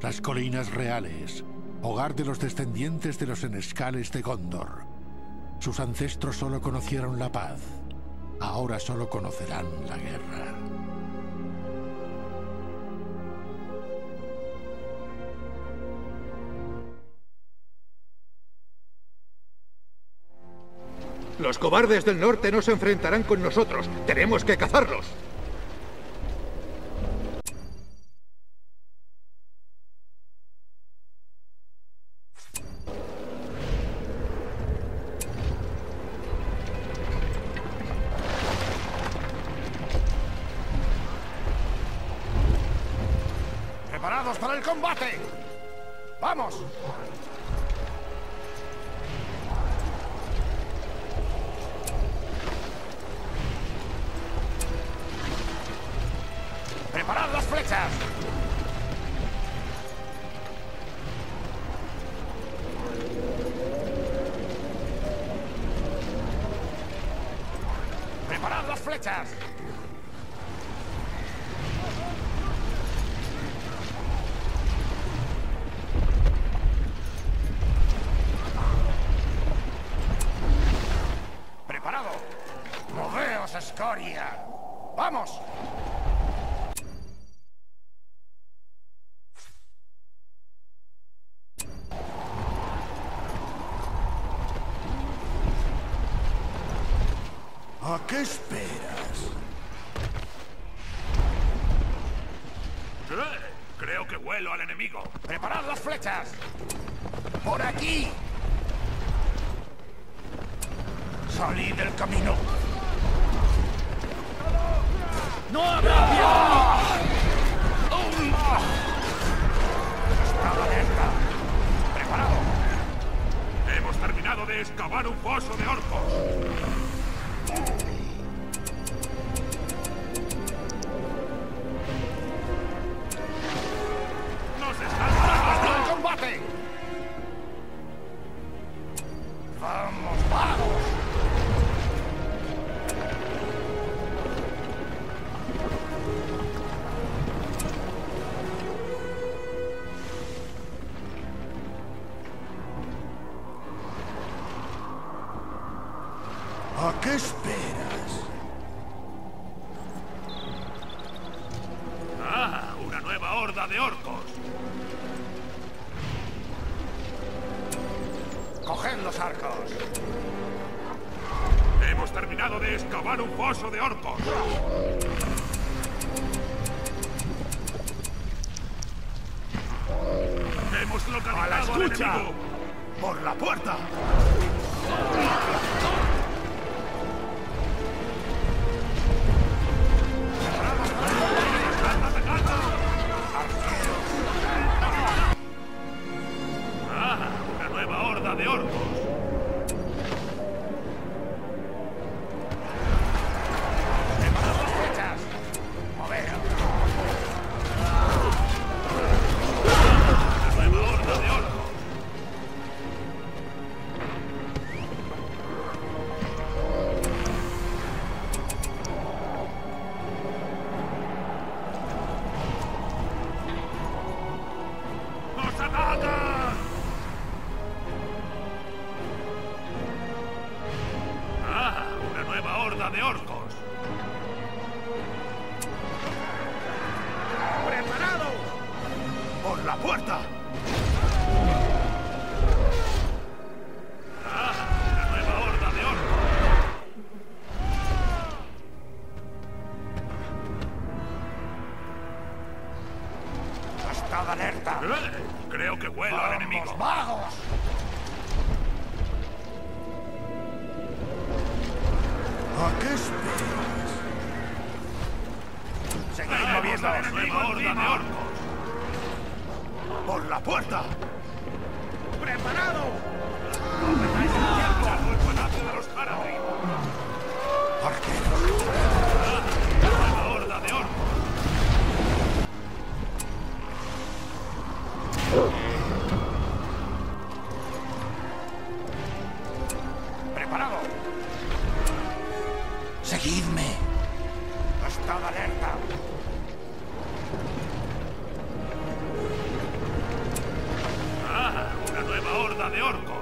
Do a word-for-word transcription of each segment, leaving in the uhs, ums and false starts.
Las colinas reales, hogar de los descendientes de los senescales de Gondor. Sus ancestros solo conocieron la paz. Ahora solo conocerán la guerra. Los cobardes del norte no se enfrentarán con nosotros. Tenemos que cazarlos. ¡Preparados para el combate! ¡Vamos! ¡Preparad las flechas! ¡Preparad las flechas! ¡Preparado! ¡Moveos, escoria! ¡Vamos! ¿A qué esperas? ¡Eh! Creo que huelo al enemigo. ¡Preparad las flechas! ¡Por aquí! ¡Salid del camino! ¡No habrá! ¡Está alerta! ¡Preparado! Hemos terminado de excavar un foso de orcos. ¡Nos están parando el combate! ¡Vamos, vamos! ¿A qué esperas? ¡Ah! ¡Una nueva horda de orcos! ¡Coged los arcos! Hemos terminado de excavar un foso de orcos. Hemos localizado ¡A la escucha! al enemigo. ¡Por la puerta! ¡Ah! ¡Una nueva horda de orcos! ¡Preparad las flechas! ¡Moveos! ¡Una nueva horda de orcos! ¡Nos atacan! ¡Ah! ¡Una nueva horda de orcos! ¡Preparado! ¡Por la puerta! ¡Ah! ¡Una nueva horda de orcos! ¡Estad alerta! ¡Eh! Creo que huelo al enemigo. ¡Vagos! ¿A qué esperas? ¡Seguid moviendo! ¡Una nueva horda de orcos! ¡Por la puerta! ¡Preparado! ¡No perdáis el tiempo! ¡El buenazo de los Haradrim! ¡Arqueros! ¡Ah! ¡Una nueva horda de orcos! ¡Preparado! ¡Seguidme! ¡Estad alerta! horda de orcos!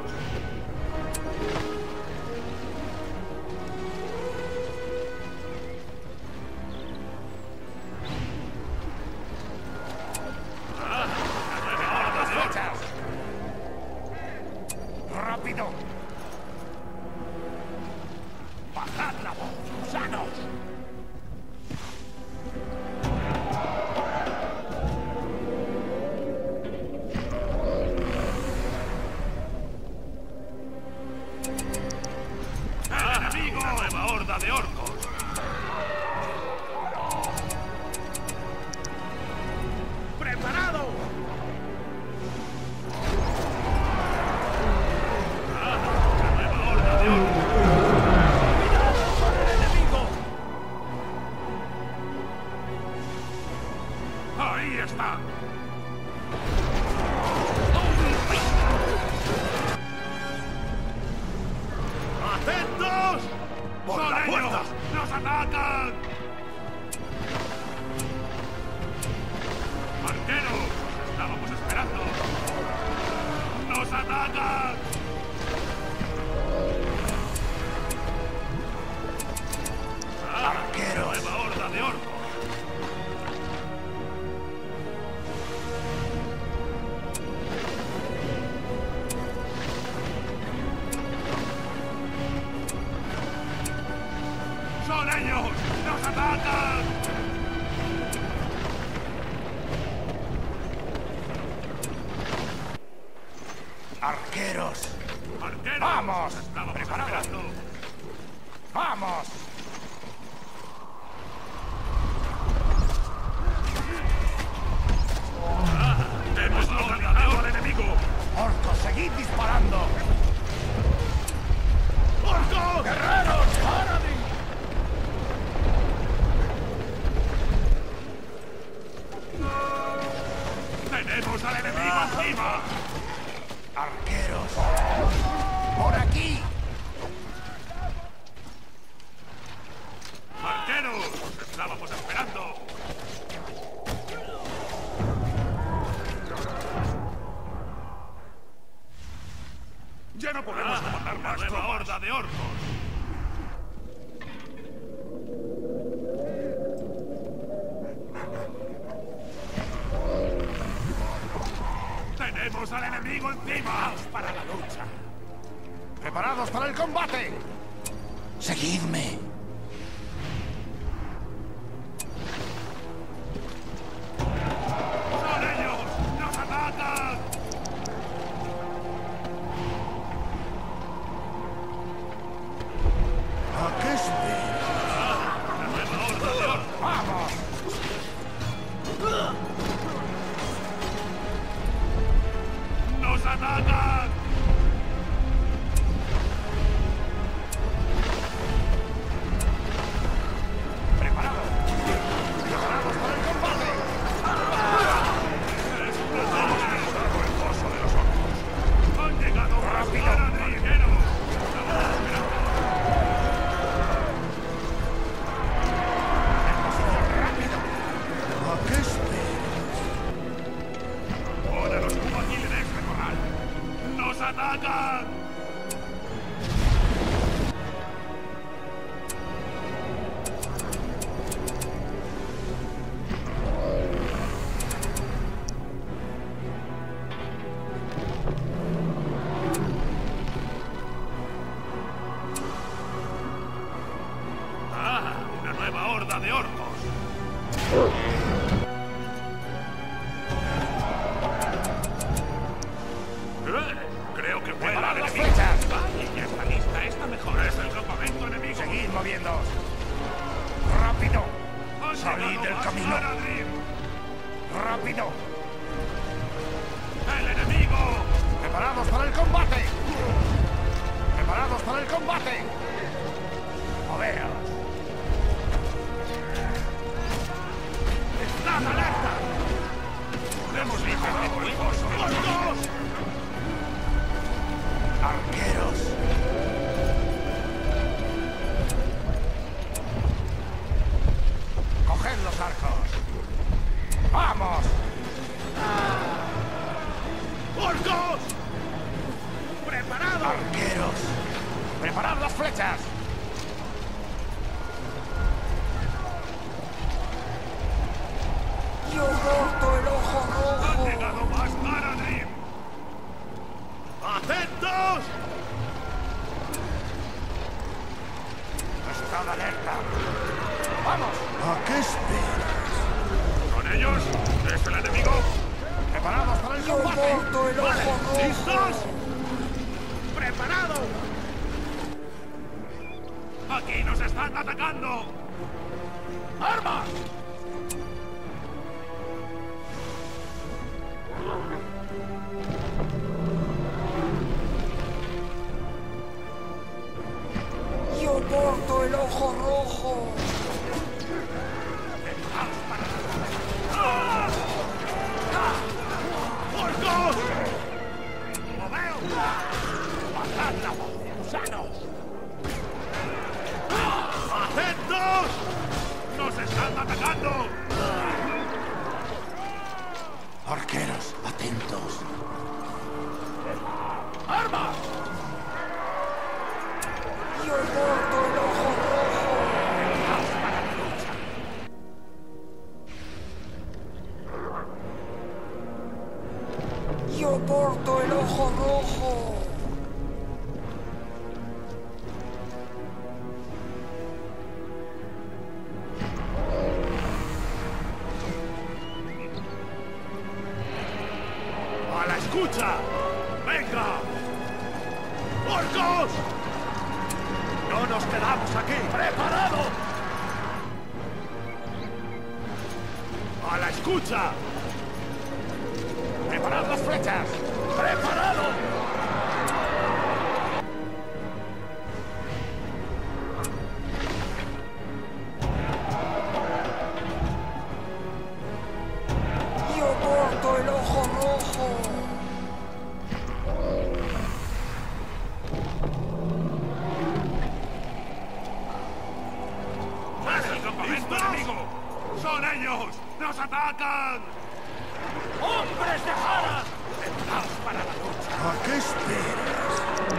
¡Rápido! ¡Bajad la voz, gusanos! ¡El enemigo! ¡Una nueva horda de orcos! ¡Preparado! ¡Ahí está! ¡Atentos! ¡Por ¡Son la ellos! puerta! ¡Nos atacan! ¡Arqueros! ¡Os estábamos esperando! ¡Nos atacan! ¡Arqueros! ¡Nueva horda de orcos! ¡Son ellos! ¡Nos atacan! ¡Arqueros! ¡Arqueros! ¡Vamos! ¡Os estábamos ¡Preparados! esperando! ¡Vamos! ¡Hemos localizado al enemigo! ¡Orcos, seguid disparando! ¡Orcos! ¡Guerreros! ¡Paradis! ¡Tenemos al enemigo encima! ¡Arqueros! ¡Por aquí! ¡Arqueros! ¡Os estábamos esperando! ¡Ya no podemos comandar ¡Una más nueva tropas! horda de orcos! ¡Tenemos al enemigo encima! ¡Para la lucha! ¡Preparados para el combate! ¡Seguidme! ¡Son ellos! ¡Nos atacan! ¿A qué esperas? ¡Una nueva horda de orcos! ¡Vamos! ¡Nos atacan! ¡Preparados! ¡Preparados para el combate! ¡El foso de los orcos! ¡Han llegado! ¡Rápido! ¡Arqueros! ¡Estamos esperando! ¿A qué esperas? ¡Ahora los cubaquiles de corral! ¡Nos atacan! ¡Ah! ¡Una nueva horda de orcos! ¡Eh! Creo que fue el ¡Preparad las enemigo. flechas! Vale, ya está lista. Esta mejor es el campamento enemigo. ¡Seguid moviéndoos! ¡Rápido! Han ¡Salid llegado del más camino! Haradrim. ¡Rápido! ¡El enemigo! ¡Preparados para el combate! ¡Preparados para el combate! ¡Moveos! ¡Estad alerta! ¡Podemos librarnos por el foso de los orcos! ¡Arqueros! ¡Coged los arcos! ¡Vamos! ¡Orcos! ¡Vamos! ¿A qué esperas? ¿Son ellos? ¿Es el enemigo? ¡Preparados para el combate! ¡Corto el ojo rojo! ¿Listos? ¡Preparados! ¡Aquí nos están atacando! ¡Armas! ¡Yo porto el ojo rojo! ¡Orcos! ¡Lo veo! ¡Bajad la voz, gusanos! ¡Atentos! ¡Nos están atacando! Arqueros, atentos. ¡Armas! ¡Yo porto el ojo rojo! ¡Yo porto el ojo rojo! ¡A la escucha! ¡Venga! ¡Orcos! ¡No nos quedamos aquí! ¡Preparados! ¡A la escucha! ¡Preparad las flechas! ¡Preparados! ¡Yo porto el ojo rojo! ¡Es el campamento enemigo! ¡Son ellos! ¡Nos atacan! ¡Hombres de Jara! ¡Preparaos para la lucha! ¿A qué esperas?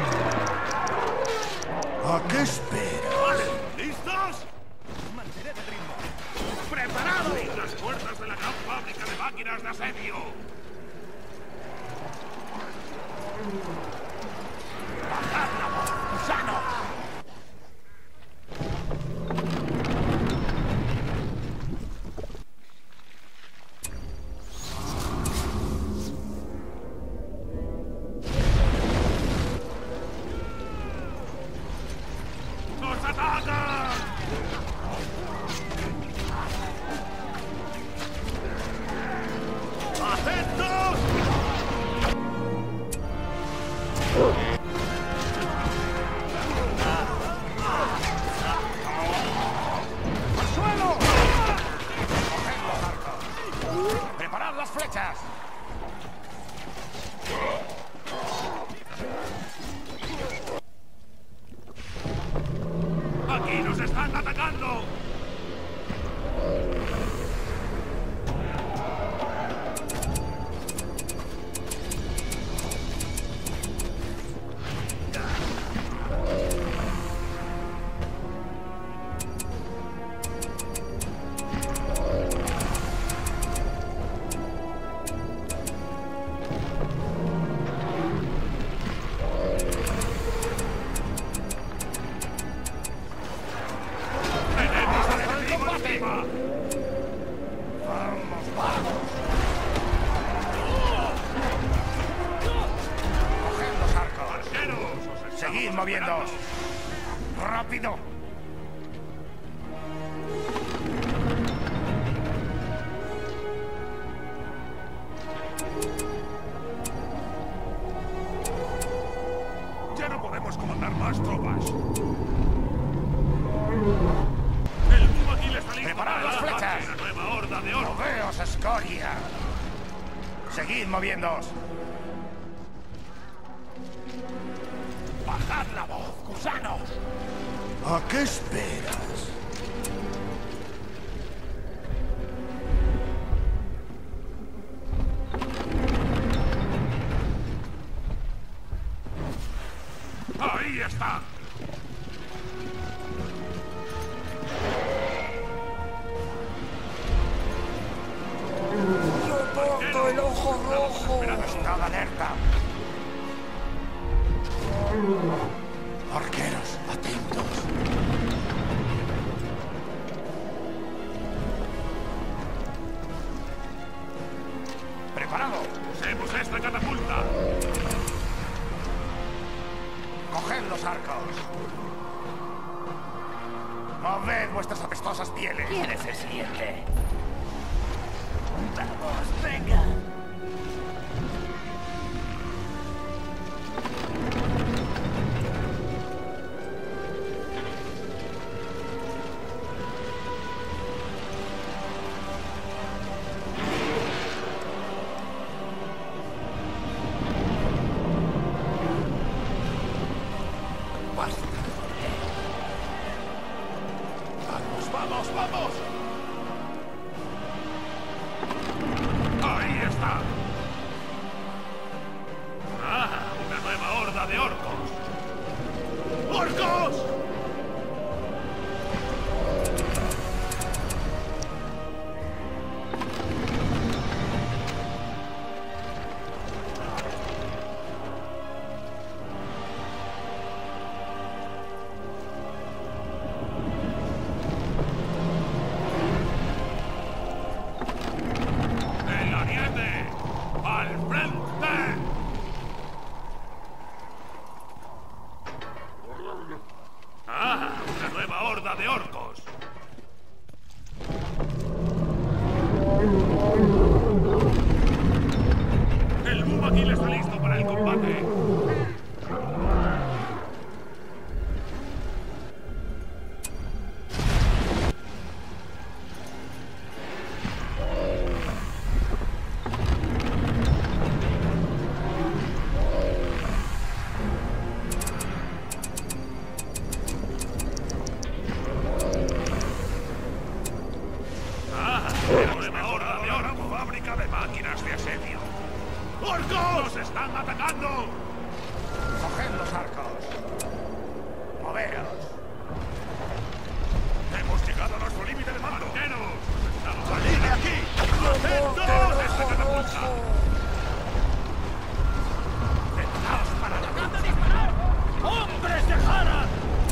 ¿A qué esperas? ¡Vale! ¿Listos? ¡Mantened el ritmo! ¡Preparados! Las fuerzas de la gran fábrica de máquinas de asedio. ¡Bajad la voz, gusanos! ¡Nos atacan! ¡Atentos! ¡Al suelo! ¡Coged los arcos! ¡Preparad las flechas! ¡Aquí nos están atacando! ¡Tenemos al enemigo encima! ¡Vamos, vamos! ¡Coged los arcos! ¡Arqueros! ¡Os estamos ¡Seguid moviéndoos! esperando! ¡Rápido! ¡Ya no podemos comandar más tropas! ¡El boom aquí le está listo ¡Preparad para las el flechas! ataque! ¡La nueva horda de oro! ¡Moveos, escoria! ¡Seguid moviéndoos! ¡Bajad la voz, gusanos! ¿A qué esperas? ¡Ahí está! ¡Yo porto el ojo rojo! ¡Estad alerta! Arqueros, atentos. ¡Usemos esta catapulta! ¡Coged los arcos! ¡Moved vuestras apestosas pieles! ¿Quién es el siguiente? Vamos, venga. ¡Vamos, vamos, vamos! ¡Ahí está! ¡Ah! ¡Una nueva horda de orcos! ¡Orcos! ¡El ariete! ¡Al frente! ¡Ah! ¡Una nueva horda de orcos! ¡El Búbaquil está listo para el combate! ¡Una nueva horda de orcos! ¡Fábrica de máquinas de asedio! ¡Orcos! ¡Nos están atacando! ¡Coged los arcos! ¡Moveos! ¡Hemos llegado a nuestro límite de mando! ¡Arqueros! ¡Estamos ¡Salid de aquí! ¡Atentos! ¡Esta catapulta! ¡Preparaos para atacar! disparar! ¡Hombres de Jara!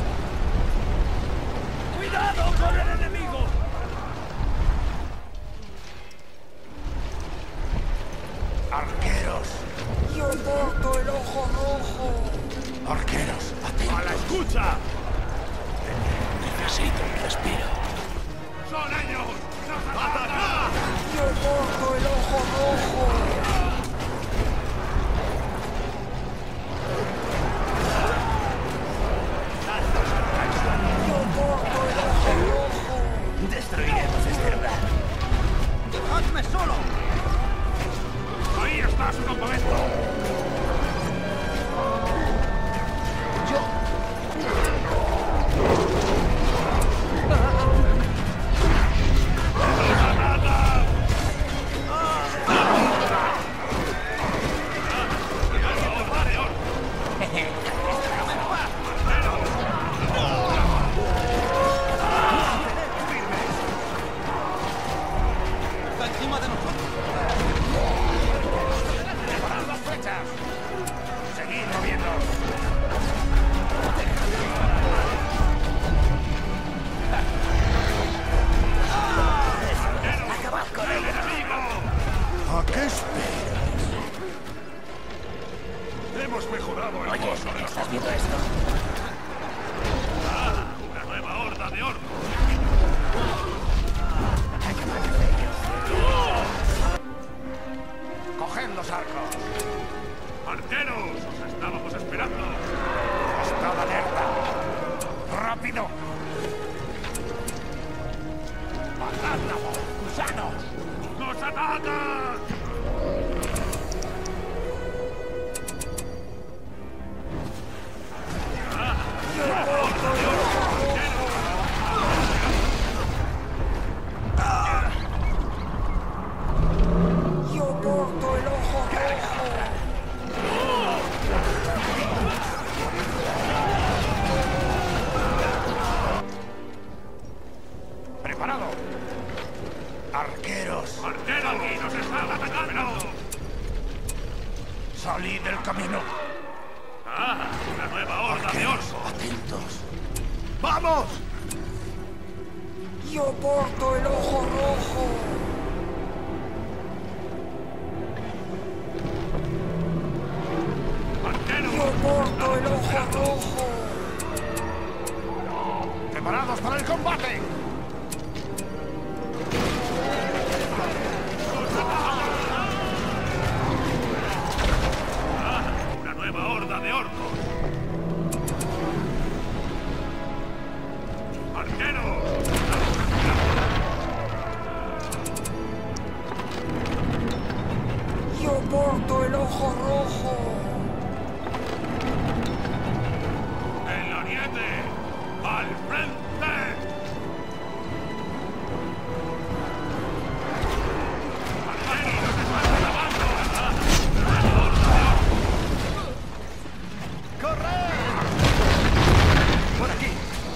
¡Cuidado con el enemigo! ¡Arqueros! Yo porto el ojo rojo. ¡Arqueros! ¡Atentos! ¡A la escucha! Necesito un respiro. ¡Son ellos! ¡Nos atacan! Yo porto el ojo rojo. Yo porto el ojo rojo. Destruiremos este lugar. ¡Dejadme solo! ¡Ahí está su campamento! ¡Está encima de nosotros! ¡Preparad las flechas! ¡Seguid moviendo! ¡Acabad con él! ¿A qué esperas? ¡Hemos mejorado el Oye, coso de los ¿estás viendo esto? ¡Ah! ¡Una nueva horda de orcos! ¡Coged los arcos! ¡Arqueros! ¡Os estábamos esperando! ¡Estad alerta! ¡Rápido! ¡Matadla, gusanos! ¡Nos atacan! Yo porto el ojo rojo. ¡Preparado! ¡Arqueros! ¡Arqueros! ¡Aquí nos están atacando! ¡Salid del camino! ¡Ah! ¡Una nueva horda de orcos! ¡Atentos! ¡Vamos! Yo porto el ojo rojo. ¡Preparados para el combate! ¡Una nueva horda de orcos! ¡Arqueros! Yo porto el ojo rojo. ¡El ariete! ¡Al frente! ¡Arqueros! ¡Están acabando! ¡Corred! ¡Por aquí!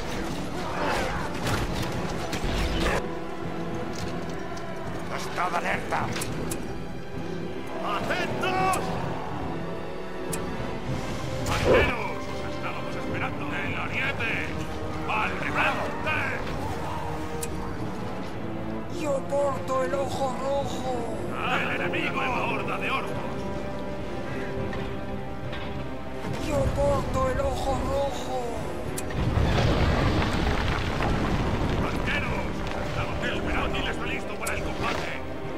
¡Estad alerta! ¡Atentos! ¡Arqueros! ¡Os estábamos esperando! ¡El ariete! ¡Al frente! Yo porto el ojo rojo. ¡El enemigo! ¡Nueva horda de orcos! Yo porto el ojo rojo. ¡Arqueros! ¡Estamos esperando! ¡Y está listo para el combate!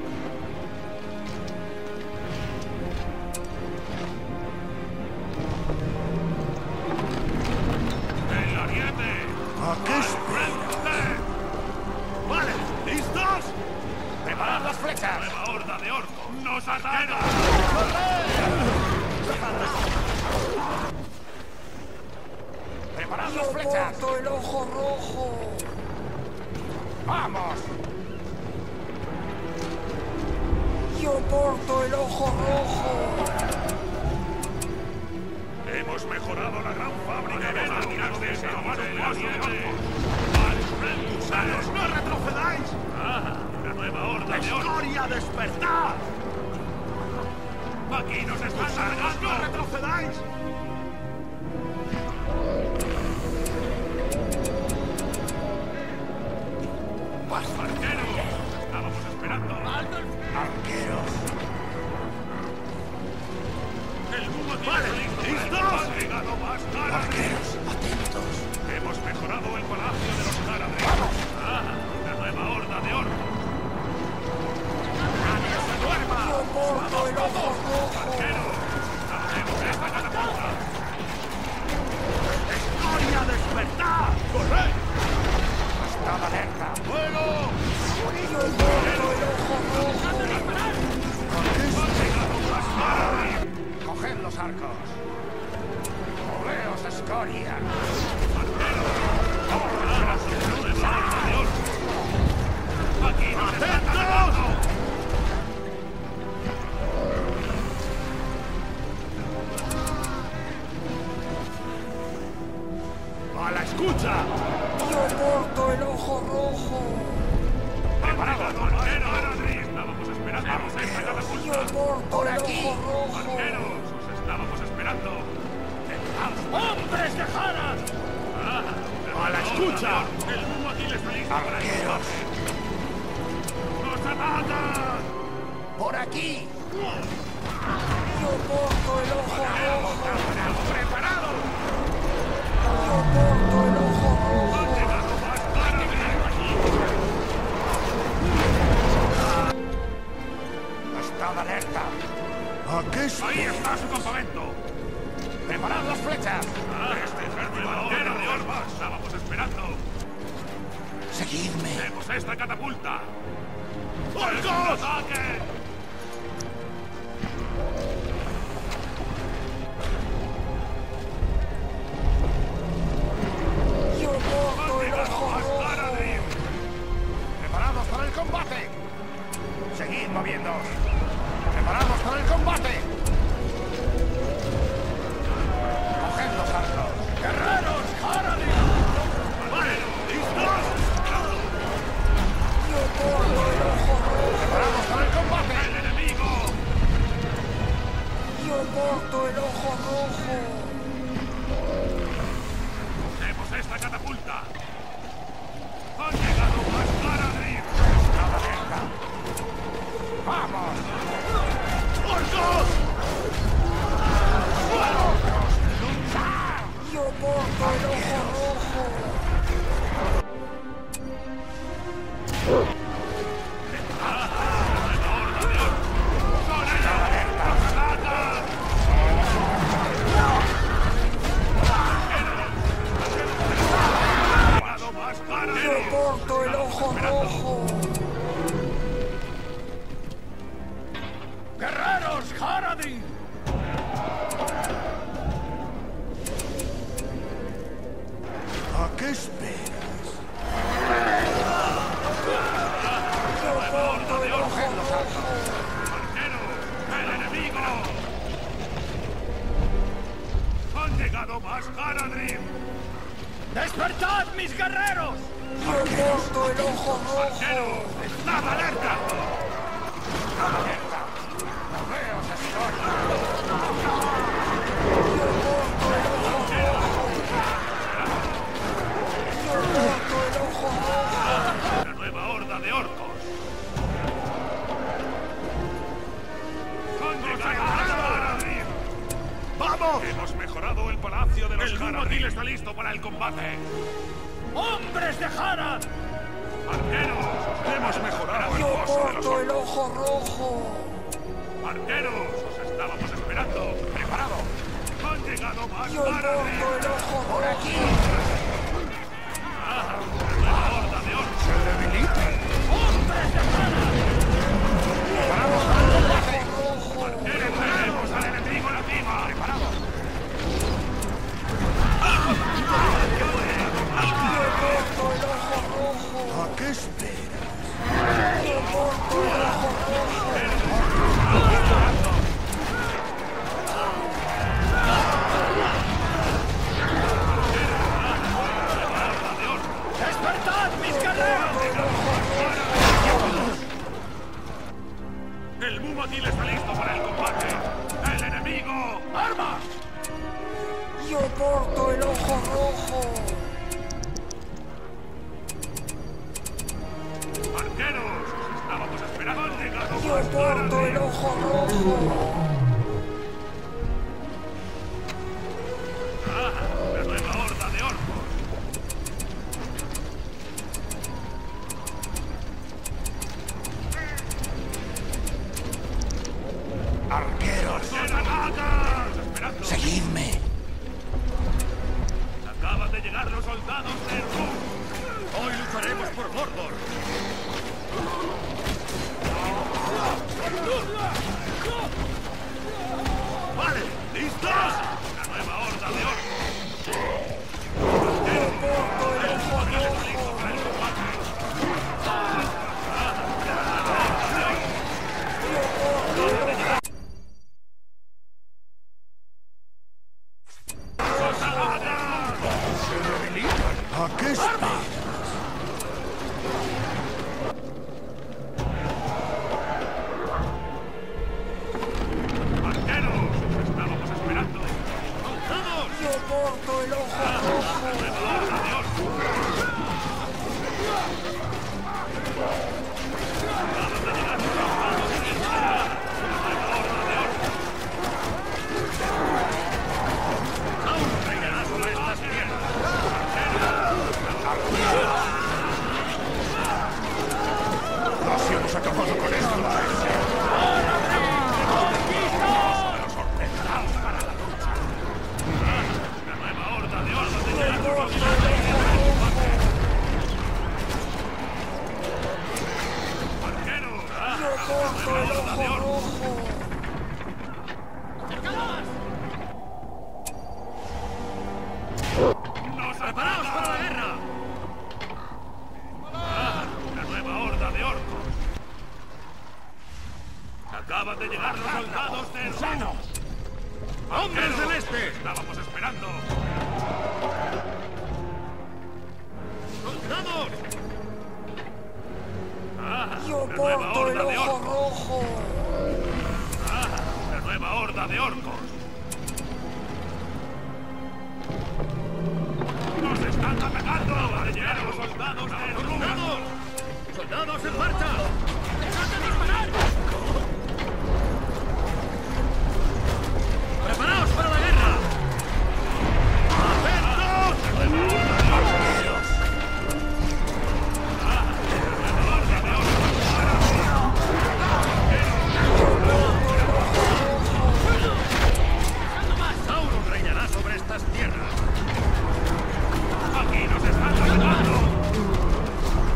¡El ariete! ¿A qué ¡Frente! ¡Vale! ¿Listos? ¡Preparad las flechas! ¡Nueva horda de orcos! ¡Nos atacan! ¡Preparad Yo las flechas! porto el ojo rojo. ¡Vamos! Yo porto el ojo rojo. Hemos mejorado la gran fábrica de máquinas de ese paso de ariete. ¡Al frente, gusanos! ¡No retrocedáis! ¡Ah! ¡Una nueva horda de orcos! ¡Historia, despertad! ¡Aquí nos están cargando! ¡No retrocedáis! ¡Arqueros! ¡Estábamos esperando! ¡Arqueros! ¡El humo tiene Vale, listo para el ¿listos? combate! ¡Ha llegado más cara! ¡Arqueros, atentos! ¡Hemos mejorado el palacio de los Caradrim! ¡Ah! ¡Una nueva horda de orcos! ¡Nadie se duerma! Yo porto el ojo rojo. ¡Arqueros! ¡Hacemos esta catapulta! ¡Historia, despertad! ¡Corred! ¡Estad alerta! ¡Fuego! Yo porto el ojo rojo. ¡Coged los arcos! ¡Moveos, escoria! ¡Aquí nos están atacando! ¡A la escucha! Yo porto el ojo rojo. ¡Preparados! ¡Arqueros! ¡Estábamos esperando! ¡Esta Yo catapulta! porto el ojo rojo. ¡Arqueros! ¡Os estábamos esperando! ¡Hombres de Haran! ¡A la escucha! ¡El humo aquí está listo para el ¡Arqueros! combate! ¡Nos atacan! ¡Por aquí! Yo porto el ojo rojo. ¡Preparados! Yo porto el ojo rojo. ¡Han llegado más tarde! ¡Estad alerta! ¿A qué ¡Ahí está su campamento! ¡Preparad las flechas! ¡Este ejército arquero de orcos! ¡Estábamos esperando! ¡Seguidme! ¡Tenemos esta catapulta! ¡Orcos! ¡Ataque! Yo porto el ojo rojo. ¡Preparados para el combate! ¡Seguid moviéndoos! ¡Preparados para el combate! ¡Coged los arcos! ¡Guerreros! ¡Haradrim! ¡Vale! ¿Listos? Yo porto el ojo rojo. ¡Preparados para el combate! ¡El enemigo! Yo porto el ojo rojo. ¡Tenemos esta catapulta! ¡Han llegado más Caradrim! ¡Estad alerta! ¡Vamos! porto el ojo rojo. ¡Guerreros, Haradrim! ¿A qué esperas? Yo porto el ojo rojo. ¡Arquero! ¡El enemigo! ¡Han llegado más Haradrim! ¡Despertad, mis guerreros! Yo porto el ojo rojo. ¡Estad alerta! Yo porto el ojo rojo. ¡La nueva horda de orcos! ¡Han llegado más Haradrim! ¡Vamos! ¡Hemos mejorado el palacio de los El Haradrim! Mumad'Dib está listo para el combate! ¡Hombres de Harad! ¡Arqueros! ¡Hemos mejorado el Yo foso de los porto el orcos! ojo rojo. ¡Arqueros! ¡Os estábamos esperando! ¡Preparado! ¡Han llegado más Yo porto Haradrim! el ojo por aquí. ¡Ah! ¡La nueva horda de orcos! ¡Se debilitan! ¡Hombres de Harad! ¡Preparados para el combate! ¡Arqueros! ¡Tenemos al enemigo en la cima! ¡Preparado! Yo porto el ojo rojo. ¿A qué esperas? Yo porto el ojo rojo. ¡Despertad, mis guerreros! ¡El Mumad'Dib está listo para el combate! ¡El enemigo! ¡Armas! Yo porto el ojo rojo. ¡Arqueros! ¡Os estábamos esperando! ¡Han llegado Yo más porto el Haradrim! ojo rojo. ¡Ah! ¡La nueva horda de orcos! ¡Arqueros! ¡Nos atacan! ¡Esperando! ¡Seguidme! Acaban de llegar los soldados de Rúm. Hoy lucharemos por Mordor. ¡Vale! ¿Listos? ¡La nueva horda de orcos! Yo porto el ojo rojo. ¡Para el combate! ¿A qué esperas? ¡Arqueros! ¡Os estábamos esperando! Yo porto el ojo rojo. ¡La horda de orcos! Aún reinará sobre estas tierras. ¡Así hemos acabado con esto! ¡La nueva horda de orcos! Yo porto el ojo rojo. ¡Arqueros! Yo porto el ojo rojo. ¡Nos preparaos para la guerra! ¡Ah! ¡La nueva horda de orcos! ¡Acaban de llegar los soldados de Rúm! ¡Hombres del este! ¡Estábamos esperando! ¡Soldados! ¡Ah! Yo ¡La nueva porto el horda de ojo orcos! rojo. ¡Ah! ¡La nueva horda de orcos! ¡Nos están atacando! ¡Han llegado los soldados de Rúm! ¡Soldados! ¡Soldados en marcha! ¡Dejad de disparar! ¡Preparaos para la guerra! Sauron reinará sobre estas tierras. ¡Aquí nos están atacando!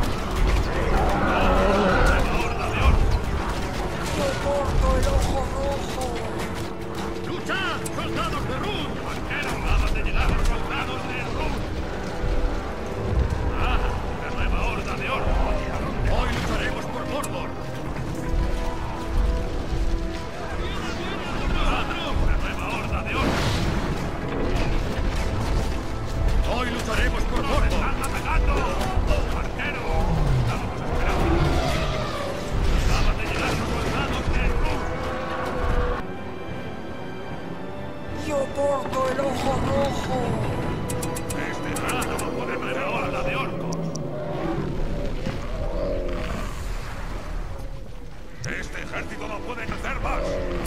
ejército no puede crecer más.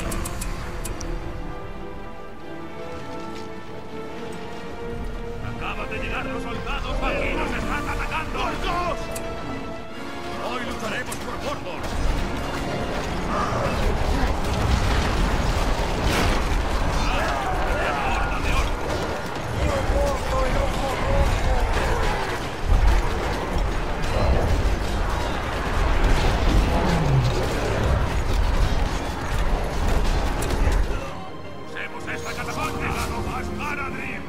Acaban de llegar los soldados. Aquí nos están atacando. ¡Orcos! Hoy lucharemos por Mordor. Usemos esta catapulta. ¡No más Haradrim!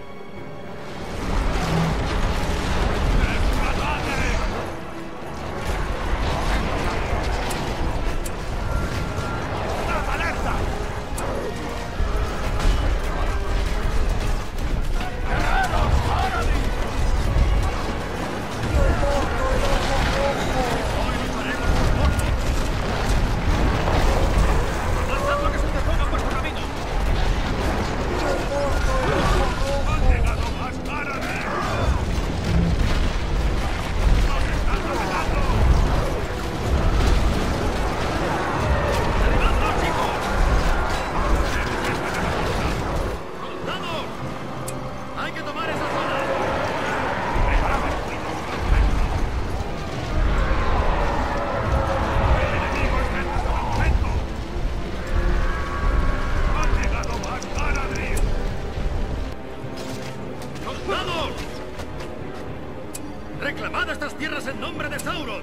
¡Reclamad estas tierras en nombre de Sauron!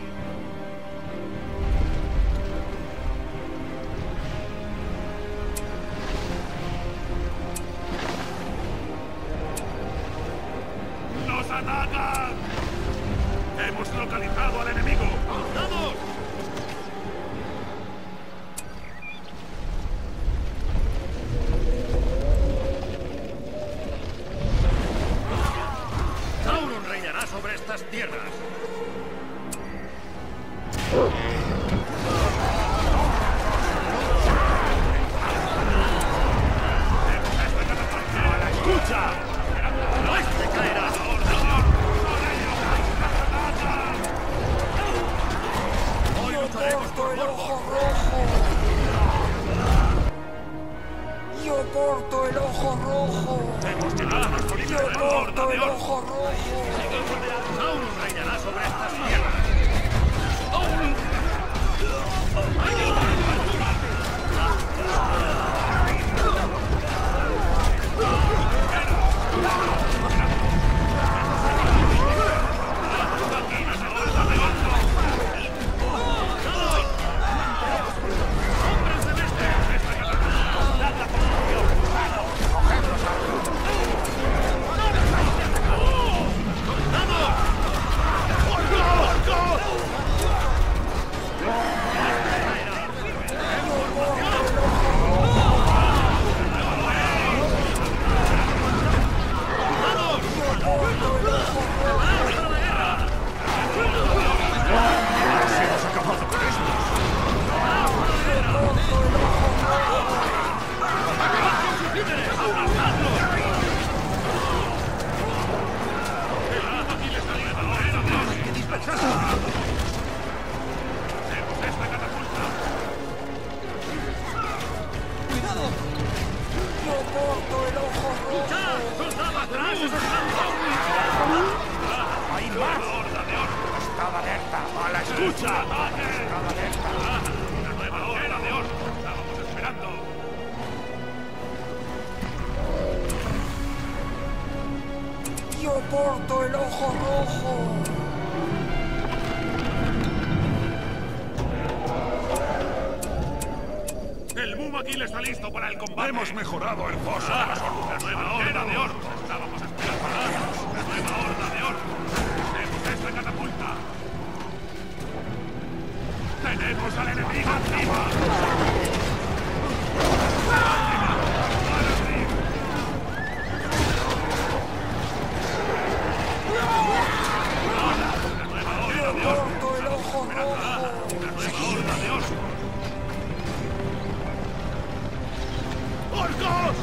¡Nos atacan! ¡Hemos localizado al enemigo! ¡Vamos! Sauron reinará sobre estas tierras. ¡A la escucha! ¡No este caerá! ¡Hoy lucharemos por Mordor! Yo porto el ojo rojo. ¡Hemos llegado a las colinas Yo de la Horda porto de el Orc! ojo rojo. Sauron reinará sobre estas tierras. ¡Escucha! ¡Una nueva Horda de Orc! ¡Estábamos esperando! Yo porto el ojo rojo. ¡El Mumakil está listo para el combate! Hemos mejorado el foso de las hordas. ¡Una nueva Horda de Orc! ¡Estábamos esperando! ¡Una nueva Horda de Orc! ¡Tenemos esta catapulta! ¡Tenemos al enemigo encima! ¡Orcos!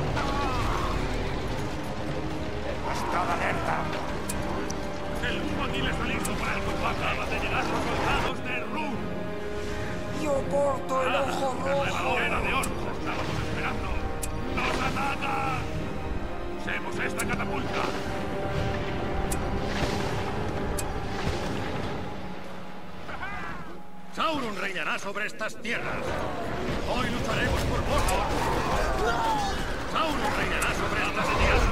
¡Estad alerta! El Mumakil está listo para el combate. Acaban de llegar los soldados de Run. Yo porto el ojo rojo. ¡Era de orcos! ¡Estábamos esperando! ¡Nos atacan! ¡Usemos esta catapulta! Sauron reinará sobre estas tierras. Hoy lucharemos por Mordor. Sauron reinará sobre estas tierras.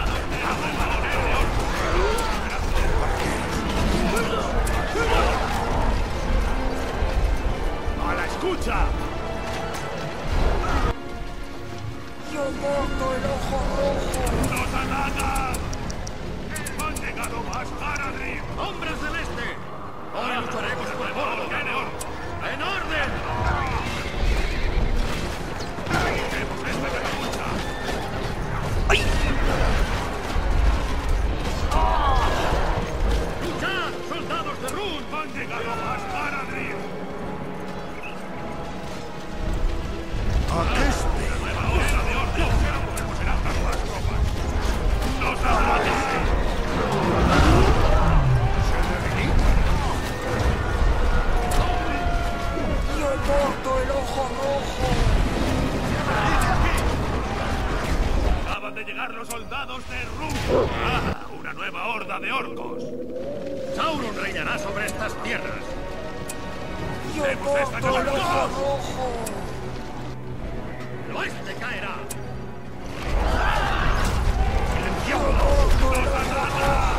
¡A la escucha! Yo porto el ojo rojo. ¡Nos atacan! ¡Han llegado más Haradrim! ¡Hombre celeste! Hoy lucharemos por Mordor. ¡En orden! ¡Usemos esta catapulta! ¡Luchad, soldados de Run! ¡Han llegado más Haradrim! ¡Aqueste! ¡Nueva horda de orcos! ¡Podemos ser altas más tropas! ¡Nos atacan! Yo porto el ojo rojo. Acaban de llegar los soldados de Run. ¡Ah! ¡Una nueva horda de orcos! Sauron reinará sobre estas tierras. Yo porto el ojo rojo. El oeste caerá. Yo porto el ojo rojo.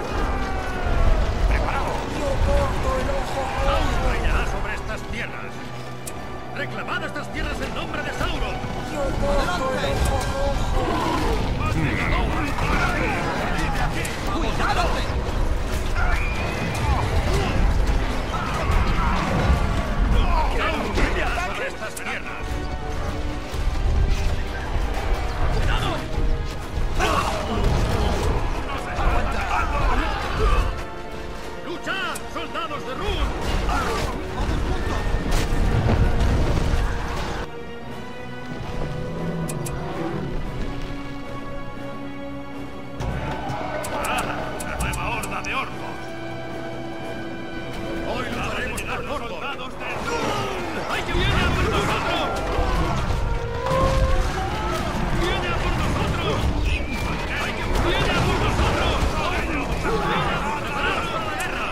Yo porto el ojo rojo. Sauron reinará sobre estas tierras. Reclamad estas tierras en nombre de Sauron. Yo porto el ojo rojo. ¡Cuidado! Sauron reinará sobre estas tierras. ¡Cuidado! ¡Luchad, soldados de Run! ¡Una nueva horda de orcos! Hoy lucharemos por ¡Los Mordor. soldados de Run! ¡Ay, que viene a por nosotros! ¡Viene a por nosotros! ¡Ay, que viene a por nosotros! ¡Preparaos para la guerra!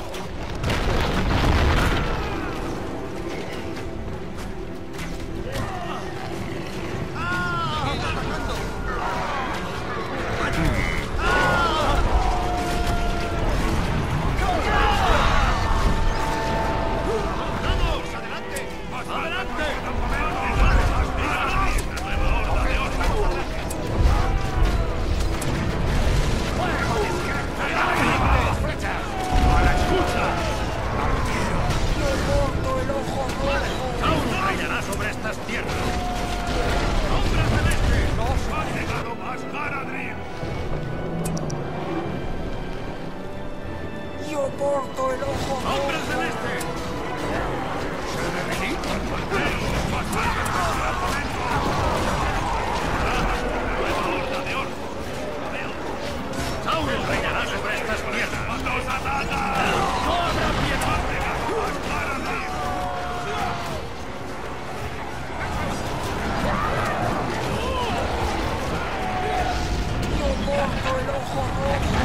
¡Vamos! ¡Adelante! ¡Adelante! ¡A la escucha! Yo porto el ojo rojo. Sauron reinará sobre estas tierras. ¡Hombre celeste! ¡Ha llegado más Haradrim! Yo porto el ojo ¡Hombre rojo. celeste! Sauron reinará sobre estas tierras. ¡Nos atacan! ¡Cobra piedad! ¡Ha llegado más Haradrim! Yo porto el ojo rojo.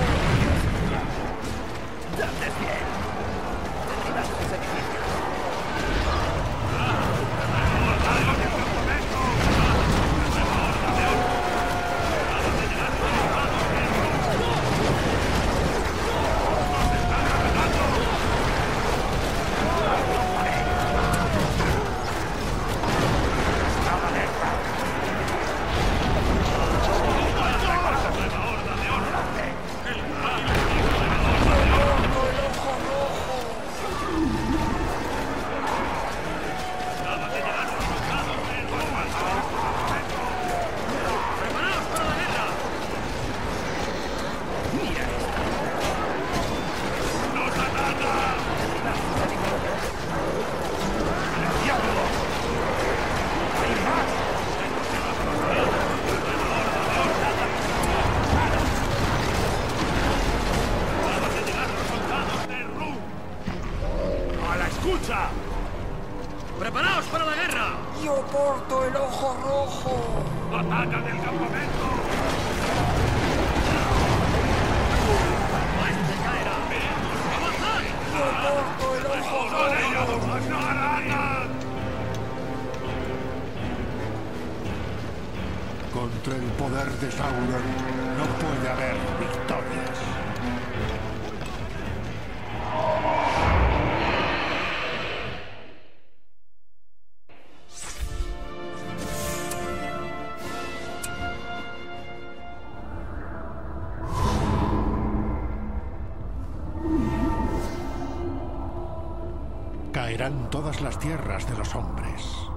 ¡Preparaos para la guerra! Yo porto el ojo rojo. ¡Ataca del campamento! ¡Este caerá! ¡Avanzad! Yo porto el ojo ¡Con ellos! rojo. ¡No harán! Contra el poder de Sauron no puede haber victorias. Caerán todas las tierras de los hombres.